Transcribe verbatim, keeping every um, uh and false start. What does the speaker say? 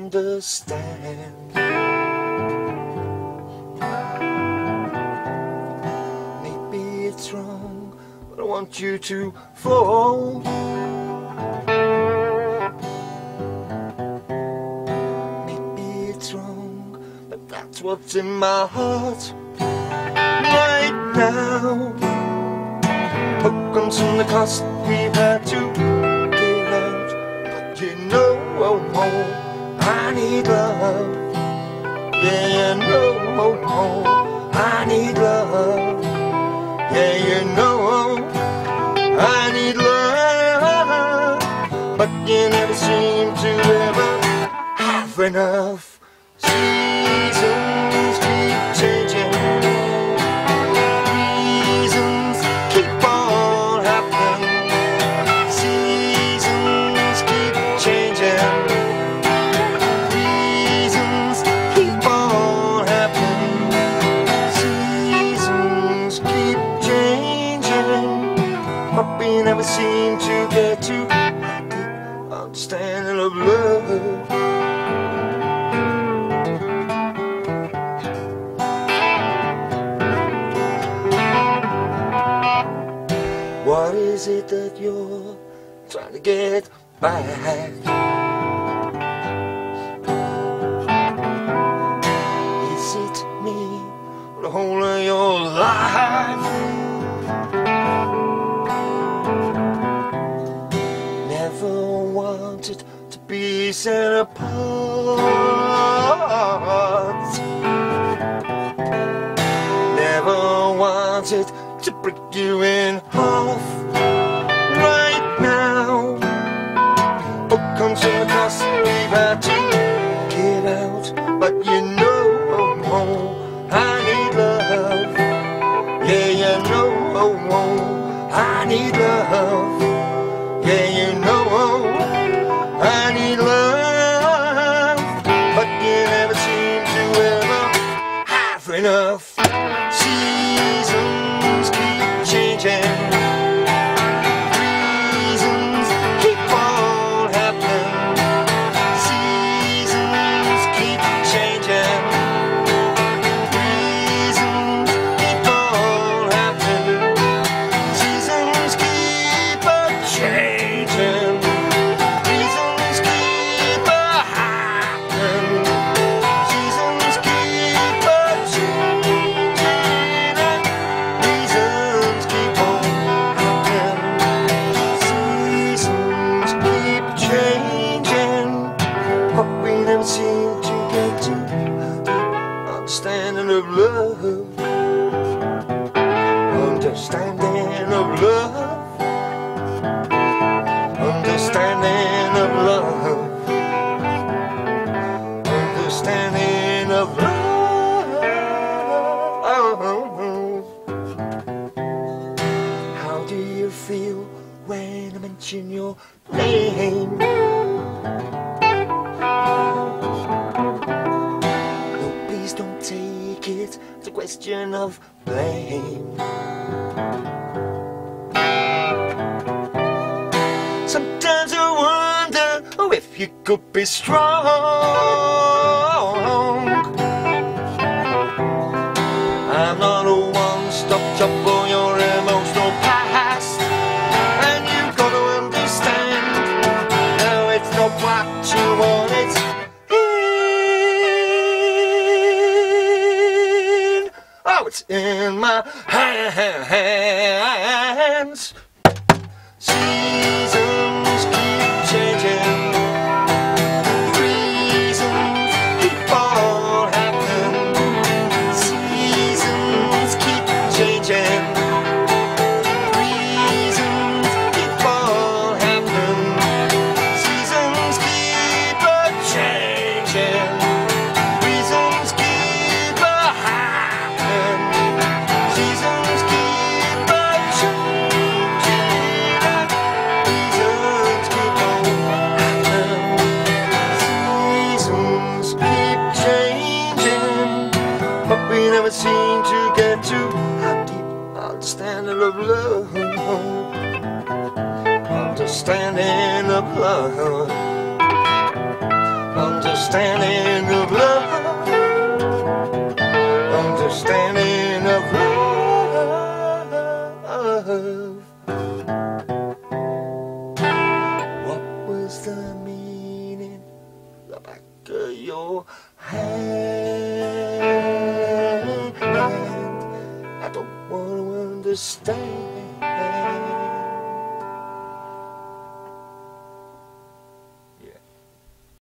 understand. Maybe it's wrong, but I want you to fall. Maybe it's wrong, but that's what's in my heart right now. Hope comes from the cost we've had to give out, but you know, oh, oh, I need love. Yeah, you know, oh, oh, I need love. Yeah, you know, I need love, but you never seem to ever have enough. Seasons keep changing, reasons keep on happening. Seasons keep changing, reasons keep on happening. Seasons keep changing, but we never seem to get to deep understanding of love. What is it that you're trying to get back? Is it me or the whole of your life? Never wanted to be set apart. Never wanted to break you in half right now. What comes from the cost we've had to give out, but you know, oh, oh, I need love. Yeah, you know, oh, oh, I need love. Yeah, you know, oh, I need love, but you never seem to ever have enough. Seasons keep changing, reasons keep on happening. Seasons keep changing, reasons keep on happening. Seasons keep on changing, reasons keep on happening. Seasons keep on changing, reasons keep on happening. Seasons keep changing, but we never seem to get to deep understanding of love. Understanding of love. Understanding of love. Understanding of love. How do you feel when I mention your name? No, please don't take it as a question of blame. Sometimes I wonder oh, if you could be strong. I'm not a one-stop shop for your emotional past, and you've got to understand, no, it's not what you want, it's in. Oh, it's in my hands. Seasons keep changing, reasons keep on happening. Seasons keep changing, reasons keep on happening. Seasons keep on changing, reasons keep on happening. Seasons keep on changing, reasons keep on happening. Seasons keep changing, but we never seem to get to a deep understanding of love. Understanding of love. Understanding standing in the blood.